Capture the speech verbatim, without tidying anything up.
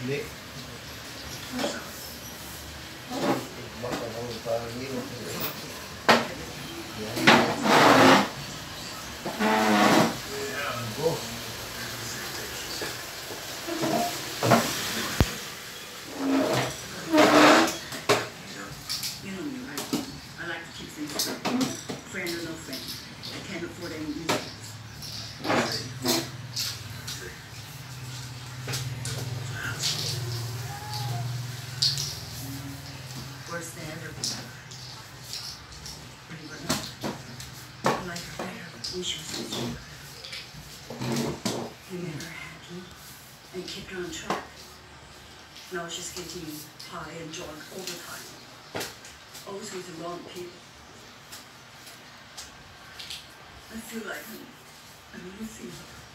Hindi. Baka kung parang yun. Yan. Go. You know me, right? I like to keep things simple. Friend or no friend. I can't afford any music. Worse than ever. Believe it or not, I like her better when she was with you. You made her happy and kept her on track. Now she's getting high and drunk all the time. Always with the wrong people. I feel like I'm, I'm losing her.